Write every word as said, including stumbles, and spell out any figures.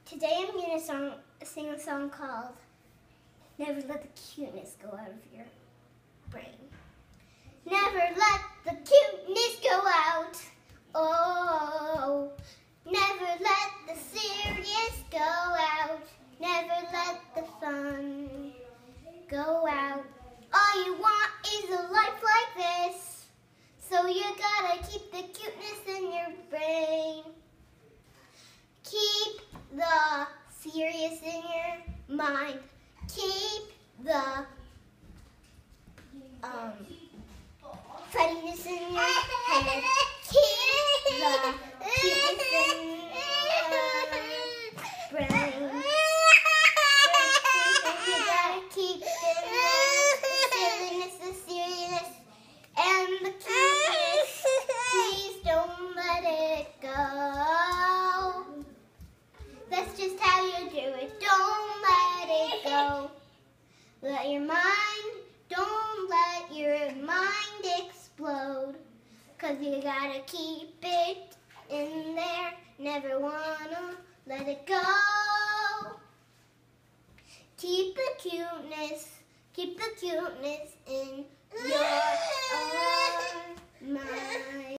Today I'm going to song, sing a song called Never Let the Cuteness Go Out of Your Brain. Never let the cuteness go out. Oh, never let the serious go out. Never let the fun go out. All you want is a life like this. So you gotta keep the cuteness in your brain. Keep the serious in your mind. Keep the um, funniness in your head. Keep the cuteness in your brain. You gotta keep the silliness, the seriousness, and the cuteness. Please don't let it go. That's just how you do it. Don't let it go. Let your mind, don't let your mind explode. Cause you gotta keep it in there. Never wanna let it go. Keep the cuteness, keep the cuteness in your